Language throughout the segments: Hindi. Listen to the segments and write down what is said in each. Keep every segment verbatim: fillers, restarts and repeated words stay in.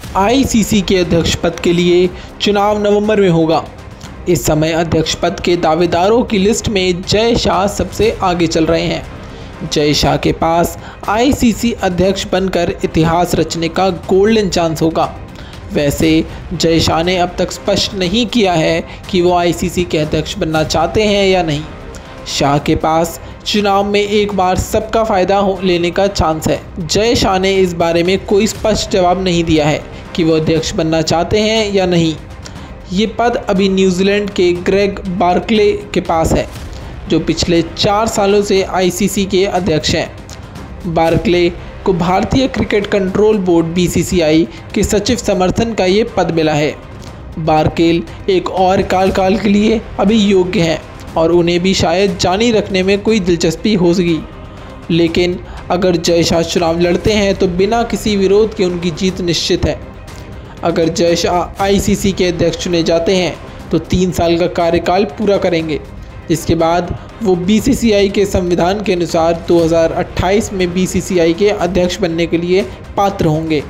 आईसीसी के अध्यक्ष पद के लिए चुनाव नवंबर में होगा। इस समय अध्यक्ष पद के दावेदारों की लिस्ट में जय शाह सबसे आगे चल रहे हैं। जय शाह के पास आईसीसी अध्यक्ष बनकर इतिहास रचने का गोल्डन चांस होगा। वैसे जय शाह ने अब तक स्पष्ट नहीं किया है कि वो आईसीसी के अध्यक्ष बनना चाहते हैं या नहीं। शाह के पास चुनाव में एक बार सबका फ़ायदा लेने का चांस है। जय शाह ने इस बारे में कोई स्पष्ट जवाब नहीं दिया है कि वो अध्यक्ष बनना चाहते हैं या नहीं। ये पद अभी न्यूजीलैंड के ग्रेग बार्कले के पास है, जो पिछले चार सालों से आईसीसी के अध्यक्ष हैं। बार्कले को भारतीय क्रिकेट कंट्रोल बोर्ड बीसीसीआई के सचिव समर्थन का ये पद मिला है। बार्केल एक और कार्यकाल के लिए अभी योग्य हैं और उन्हें भी शायद जारी रखने में कोई दिलचस्पी होगी। लेकिन अगर जय शाह चुनाव लड़ते हैं तो बिना किसी विरोध के उनकी जीत निश्चित है। अगर जय शाह आईसीसी के अध्यक्ष चुने जाते हैं तो तीन साल का कार्यकाल पूरा करेंगे, जिसके बाद वो बीसीसीआई के संविधान के अनुसार दो हज़ार अट्ठाईस में बीसीसीआई के अध्यक्ष बनने के लिए पात्र होंगे।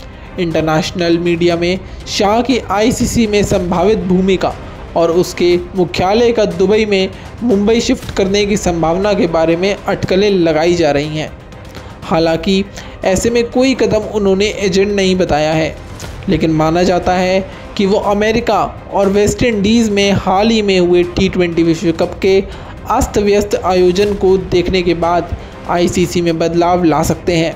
इंटरनेशनल मीडिया में शाह की आईसीसी में संभावित भूमिका और उसके मुख्यालय का दुबई में मुंबई शिफ्ट करने की संभावना के बारे में अटकलें लगाई जा रही हैं। हालांकि ऐसे में कोई कदम उन्होंने एजेंट नहीं बताया है, लेकिन माना जाता है कि वो अमेरिका और वेस्ट इंडीज़ में हाल ही में हुए टी ट्वेंटी विश्व कप के अस्त व्यस्त आयोजन को देखने के बाद आईसीसी में बदलाव ला सकते हैं।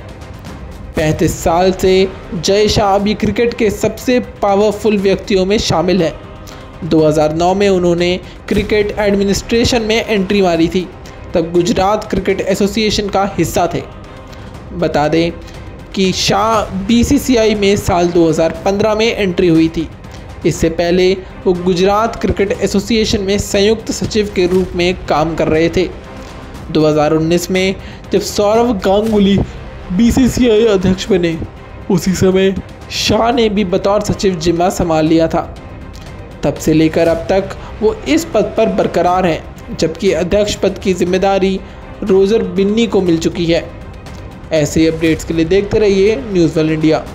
पैंतीस साल से जय शाह अभी क्रिकेट के सबसे पावरफुल व्यक्तियों में शामिल हैं। दो हज़ार नौ में उन्होंने क्रिकेट एडमिनिस्ट्रेशन में एंट्री मारी थी, तब गुजरात क्रिकेट एसोसिएशन का हिस्सा थे। बता दें कि शाह बीसीसीआई में साल दो हज़ार पंद्रह में एंट्री हुई थी। इससे पहले वो गुजरात क्रिकेट एसोसिएशन में संयुक्त सचिव के रूप में काम कर रहे थे। दो हज़ार उन्नीस में जब सौरव गांगुली बीसीसीआई अध्यक्ष बने, उसी समय शाह ने भी बतौर सचिव जिम्मा संभाल लिया था। तब से लेकर अब तक वो इस पद पर बरकरार हैं, जबकि अध्यक्ष पद की जिम्मेदारी रोजर बिन्नी को मिल चुकी है। ऐसे अपडेट्स के लिए देखते रहिए न्यूज़ वर्ल्ड इंडिया।